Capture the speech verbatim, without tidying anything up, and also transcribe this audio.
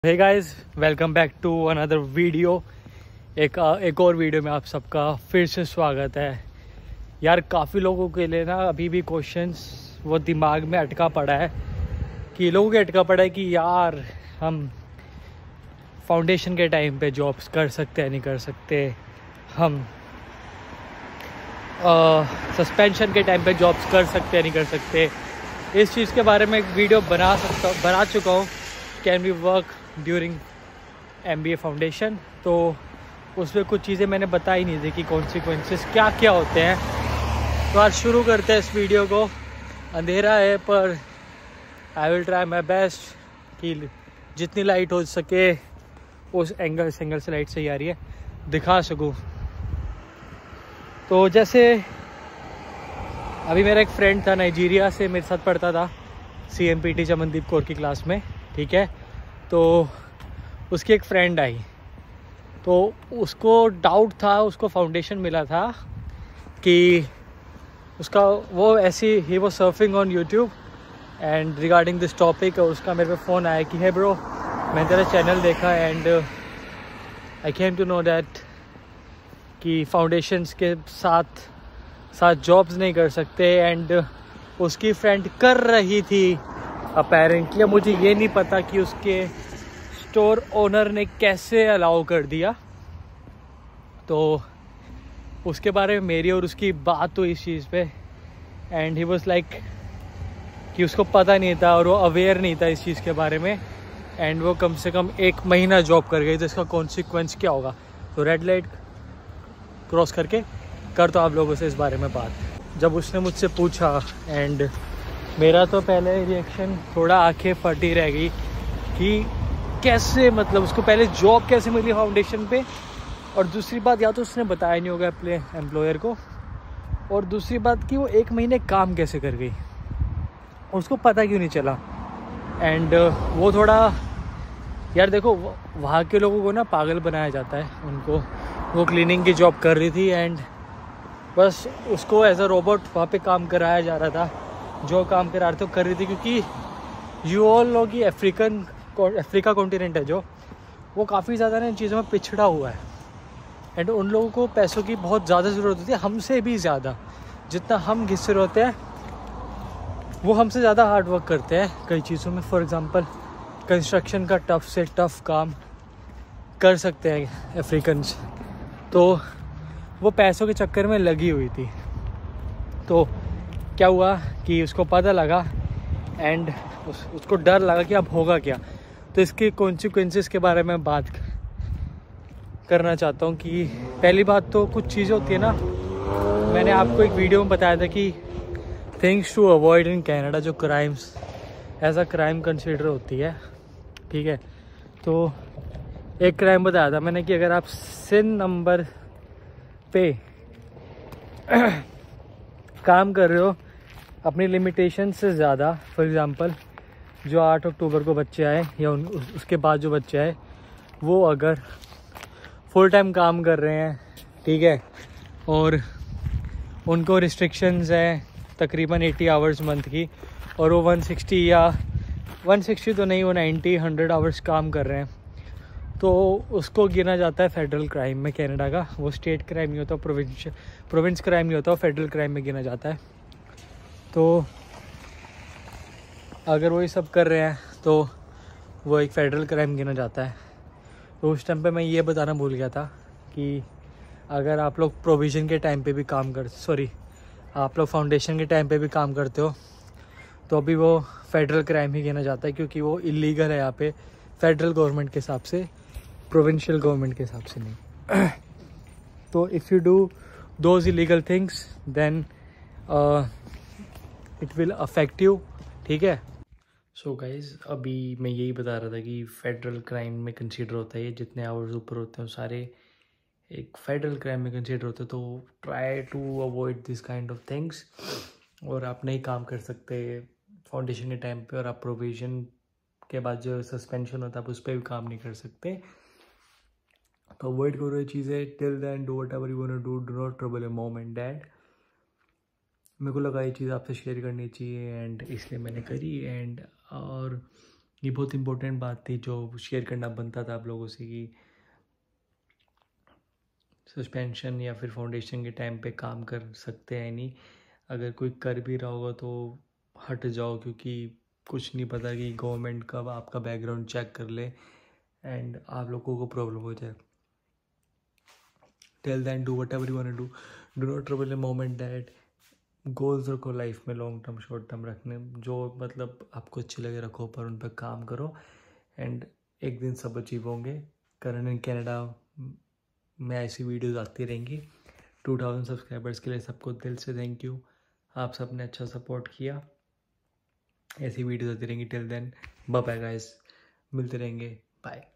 Hey guys, welcome back to another video. एक एक और वीडियो में आप सबका फिर से स्वागत है। यार काफ़ी लोगों के लिए ना अभी भी क्वेश्चंस वो दिमाग में अटका पड़ा है कि लोगों के अटका पड़ा है कि यार हम फाउंडेशन के टाइम पे जॉब्स कर सकते हैं नहीं कर सकते, हम सस्पेंशन के टाइम पे जॉब्स कर सकते हैं नहीं कर सकते। इस चीज़ के बारे में एक वीडियो बना सकता बना चुका हूँ, can we work during M B A foundation. तो उसमें कुछ चीज़ें मैंने बताई नहीं थी कि कॉन्सिक्वेंसेस क्या क्या होते हैं। तो आज शुरू करते हैं इस वीडियो को। अंधेरा है पर I will try my best कि जितनी लाइट हो सके उस एंगल से एंगल से लाइट सही आ रही है दिखा सकूँ। तो जैसे अभी मेरा एक फ्रेंड था नाइजीरिया से, मेरे साथ पढ़ता था C M P T Chamandeep Kaur की क्लास में, ठीक है। तो उसकी एक फ्रेंड आई, तो उसको डाउट था, उसको फाउंडेशन मिला था कि उसका वो ऐसी ही वो surfing on YouTube and regarding this topic उसका मेरे पे फ़ोन आया कि है ब्रो, मैंने तेरा चैनल देखा and I came to know that कि फाउंडेशंस के साथ साथ जॉब्स नहीं कर सकते। एंड उसकी फ्रेंड कर रही थी अपेरेंटली। मुझे ये नहीं पता कि उसके स्टोर ओनर ने कैसे अलाउ कर दिया। तो उसके बारे में मेरी और उसकी बात हुई इस चीज़ पे एंड ही वाज लाइक कि उसको पता नहीं था और वो अवेयर नहीं था इस चीज़ के बारे में। एंड वो कम से कम एक महीना जॉब कर गई, तो इसका कॉन्सिक्वेंस क्या होगा। तो रेड लाइट क्रॉस करके कर तो आप लोगों से इस बारे में बात। जब उसने मुझसे पूछा एंड मेरा तो पहले रिएक्शन थोड़ा आंखें फटी रह गई कि कैसे, मतलब उसको पहले जॉब कैसे मिली फाउंडेशन पे, और दूसरी बात या तो उसने बताया नहीं होगा अपने एम्प्लॉयर को, और दूसरी बात कि वो एक महीने काम कैसे कर गई, उसको पता क्यों नहीं चला। एंड वो थोड़ा, यार देखो वहाँ के लोगों को ना पागल बनाया जाता है उनको। वो क्लीनिंग की जॉब कर रही थी एंड बस उसको एज अ रोबोट वहाँ पे काम कराया जा रहा था। जो काम करा रहे थे कर रही थी, क्योंकि यू ऑल नो कि अफ्रीकन अफ्रीका कॉन्टिनेंट है जो, वो काफ़ी ज़्यादा ना इन चीज़ों में पिछड़ा हुआ है। एंड उन लोगों को पैसों की बहुत ज़्यादा ज़रूरत होती है, हमसे भी ज़्यादा। जितना हम घिसे होते हैं वो हमसे ज़्यादा हार्ड वर्क करते हैं कई चीज़ों में। फॉर एग्ज़ाम्पल कंस्ट्रक्शन का टफ से टफ काम कर सकते हैं अफ्रीकन्स। तो वो पैसों के चक्कर में लगी हुई थी। तो क्या हुआ कि उसको पता लगा एंड उस, उसको डर लगा कि अब होगा क्या। तो इसके कॉन्सिक्वेंसेस के बारे में बात करना चाहता हूँ कि पहली बात तो कुछ चीज़ें होती है ना, मैंने आपको एक वीडियो में बताया था कि things to avoid in Canada, जो crimes as a crime consider होती है, ठीक है। तो एक क्राइम बताया था मैंने कि अगर आप सिन नंबर पे काम कर रहे हो अपनी लिमिटेशन से ज़्यादा, फॉर एग्ज़ाम्पल जो आठ अक्टूबर को बच्चे आए या उन उस, उसके बाद जो बच्चे आए वो अगर फुल टाइम काम कर रहे हैं, ठीक है, और उनको रिस्ट्रिक्शंस हैं तकरीबन अस्सी आवर्स मंथ की, और वो एक सौ साठ या एक सौ साठ तो नहीं, वो नब्बे हंड्रेड आवर्स काम कर रहे हैं, तो उसको गिना जाता है फेडरल क्राइम में कनाडा का। वो स्टेट क्राइम नहीं होता, प्रोविंस प्रोविंस क्राइम नहीं होता, वो फेडरल क्राइम में गिना जाता है। तो अगर वो ये सब कर रहे हैं तो वो एक फेडरल क्राइम गिना जाता है। तो उस टाइम पे मैं ये बताना भूल गया था कि अगर आप लोग प्रोविज़न के टाइम पे भी काम कर सॉरी आप लोग फाउंडेशन के टाइम पे भी काम करते हो तो अभी वो फेडरल क्राइम ही गिना जाता है, क्योंकि वो इलीगल है यहाँ पे फेडरल गवर्नमेंट के हिसाब से, प्रोविंशियल गवर्नमेंट के हिसाब से नहीं। तो if you do those illegal things then it will affect you, ठीक है। सो गाइज, अभी मैं यही बता रहा था कि फेडरल क्राइम में कंसीडर होता है, जितने आवर्स ऊपर होते हैं सारे एक फेडरल क्राइम में कंसीडर होते हैं। तो try to avoid this kind of things. और आप नहीं काम कर सकते फाउंडेशन के टाइम पे, और आप प्रोविजन के बाद जो सस्पेंशन होता है आप उस पर भी काम नहीं कर सकते। तो अवॉइड करो ये चीज़ें। Till then do whatever you want to do, do not trouble your mom and dad. मेरे को लगा ये चीज़ आपसे शेयर करनी चाहिए एंड इसलिए मैंने करी। एंड और ये बहुत इम्पोर्टेंट बात थी जो शेयर करना बनता था आप लोगों से कि सस्पेंशन या फिर फाउंडेशन के टाइम पे काम कर सकते हैं नहीं, अगर कोई कर भी रहा होगा तो हट जाओ, क्योंकि कुछ नहीं पता कि गवर्नमेंट कब आपका बैकग्राउंड चेक कर ले एंड आप लोगों को प्रॉब्लम हो जाए। Till then do whatever you want to do, not trouble a moment that goals रखो लाइफ में, लॉन्ग टर्म शॉर्ट टर्म रखने, जो मतलब आपको अच्छे लगे रखो, पर उन पर काम करो एंड एक दिन सब अचीव होंगे। करण इन कनाडा में ऐसी वीडियोस आती रहेंगी। टू थाउजेंड सब्सक्राइबर्स के लिए सबको दिल से थैंक यू, आप सब ने अच्छा सपोर्ट किया। ऐसी वीडियोस आती रहेंगी। Till then bye bye guys, मिलते रहेंगे, बाय।